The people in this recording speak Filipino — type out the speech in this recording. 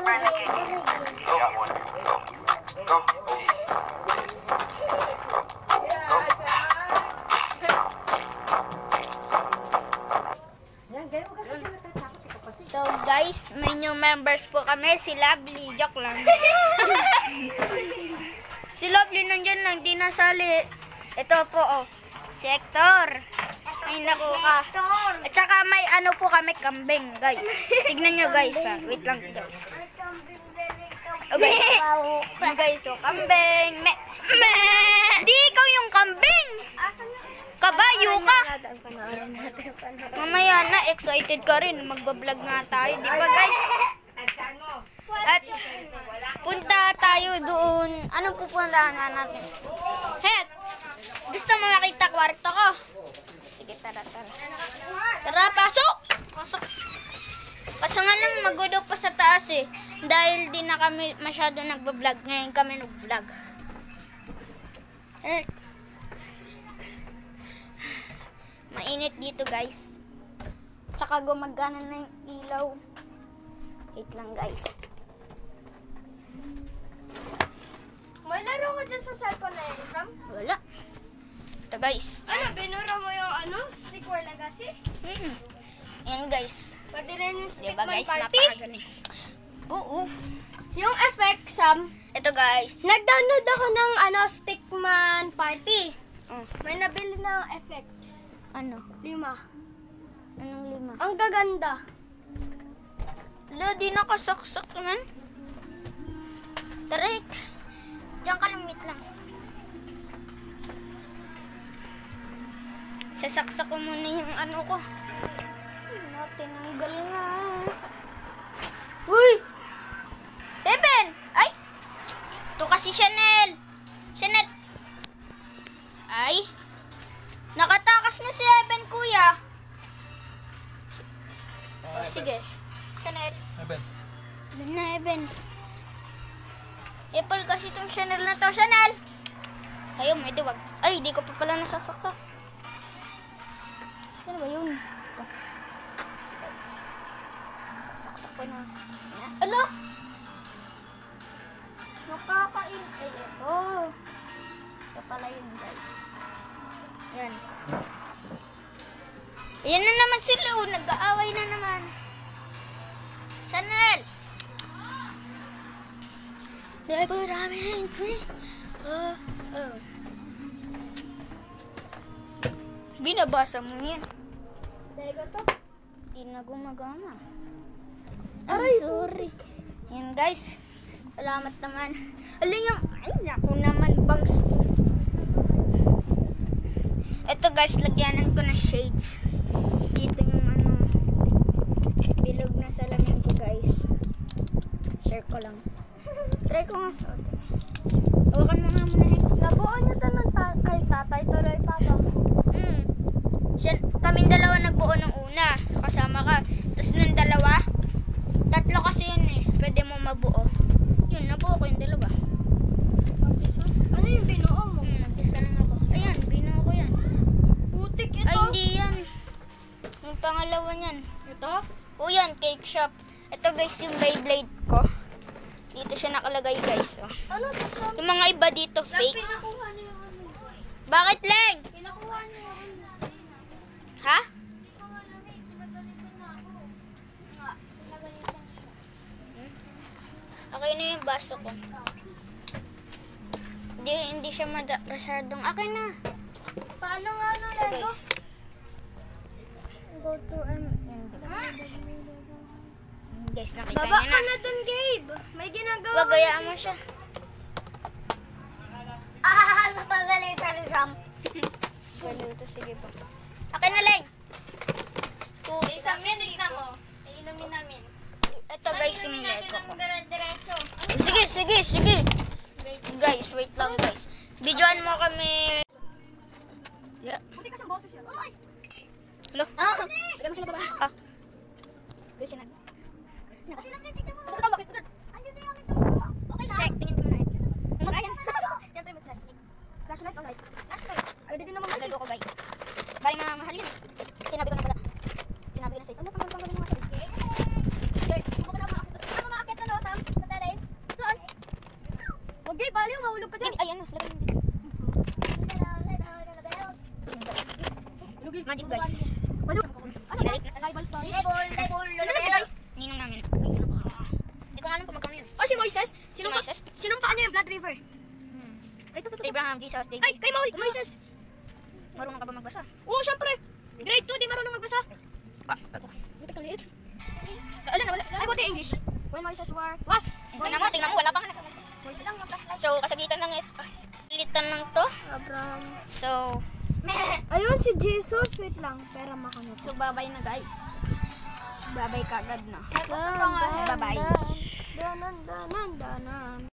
Got one. Go. Go. So guys, may new members po kami, si Lovely. Joke lang. Si Lovely nandyan lang, di nasali. Ito po, oh. Si Hector. Ay, naku ka. At saka may ano po kami, kambing, guys. Tignan nyo, guys, ha. Wait lang, guys. Okay. Yung guys, oh, kambing. Di ikaw yung kambing. Kabayo ka. Mamaya na, excited ka rin. Magbablog nga tayo, di ba, guys? At punta tayo doon. Anong pupuntahan natin? Heck! Gusto mo makita kwarto ko? Sige, tara. Tara, pasok! Pasok! Kaso nga lang, magudo pa sa taas eh. Dahil di na kami masyado nagbablog. Ngayon kami nag-vlog. Mainit dito, guys. Tsaka gumagana na yung ilaw. Wait lang, guys. May laro ko dyan sa cellphone na yun, Islam? Wala. Ito, guys. Ano, binura mo yung Stick War Legacy? Ayan, guys. Pwede rin yung Diba, Stickman guys? Party? Napakagaling. Oo. Yung effect, Sam, Ito, guys. nag-download ako ng Stickman Party. Oh. May nabili na effects. Ano? 5. Anong 5? Ang gaganda. Wala, di nakasaksak naman. Tarik. Diyan ka lang, wait lang. Sasaksak ko muna yung ano ko. Tinanggal nga. Uy! Eben! Ay! Ito kasi Chanel. Chanel. Ay! Nakatakas na si Eben, kuya. Sige. Chanel. Eben. Eben na, Eben. Apple kasi itong Chanel na to. Chanel! Ayun, may diwag. Ay, di ko pa pala nasasaksak. Sino ba yun? Ito. Guys. Sasaksak ko na. Ala! Nakakain. Ay, ito. Ito pala yun, guys. Yan. Ayan na naman sila. Nag-aaway na naman. Chanel! Never I'm angry. Oh. Binabasa mo yan. Dahil to. Di na gumagana. Aray, sorry. Yan, guys. Salamat naman. Alam yung, ay, naku naman, bangs. Ito, guys, lagyanan ko na shades. Dito yung ano, bilog na salamin ko, guys. Share ko lang. Try ko nga sa atin. Hawakan mo nga muna. Nabuo niyo to ng kay tatay, tuloy papa. Kaming dalawa nagbuo ng una. Kasama ka. Tapos nung dalawa, tatlo kasi yun eh. Pwede mo mabuo. Yun, nabuo ko yung dalawa. Mag-isa? Ano yung binuo mo? Nag-isa lang ako. Ayan, binuo ko yan. Putik ito. Ay, hindi yan. Yung pangalawa niyan. Ito? O yan, cake shop. Ito, guys, yung Beyblade ko. Dito siya nakalagay, guys. Oh. Ano to, Sam? Yung mga iba dito, fake. Pinakuha niyo yung ano. Bakit, Leng? Pinakuha niyo yung ano. Ha? Okay na yung baso ko. Hindi siya masyadong. Akin na. Paano nga ng Ito, Lego? guys. Go to Guys, nakita Baba niya ka na. na dun, Gabe. May ginagawa Wag, gayaan mo siya. Napagalitan ni Sam. Galuto, sige pa. Akin na, Leng. Sam, yan, tignan mo. Iinumin namin. Ito, guys, yung Lego ko. Diretso. Sige. Guys, wait lang, guys. Videoan mo kami. Yeah. Buti ka siyang boses yun. Uy! Hello? Bigyan mo sila baba. Guys, yun na. Pati lang, tignan mo. Bakit? Andyan na yung aking tubo. Okay na. Tingin ko na. Ayan. Siyempre may plastic. Flashlight o light? Flashlight. Ay, din naman Lego ko, guys. Bali, mamahal yun. Sinabi ko na pala. Sinabi ko na sa isa. Ano, tanggal-tanggal mo nga. Okay. Huwag ka na umakit. Ano, umakit na, no, Sam? River. Ay, ito. Abraham, Jesus, David. Ay, kay Moises. Marunong ka ba magbasa? Oo, syempre. Grade 2, di marunong magbasa. Buti ka liit. Ay, buti English. When Moises was. Tingnan mo, wala pang Moises lang yung flashlight. So, kasagitan ng litan ng to. Abraham. So, Ayun si Jesus. Wait lang. Pera makamit. so babay na guys. Babay kagad na. Bye-bye. Bye-bye. Danan.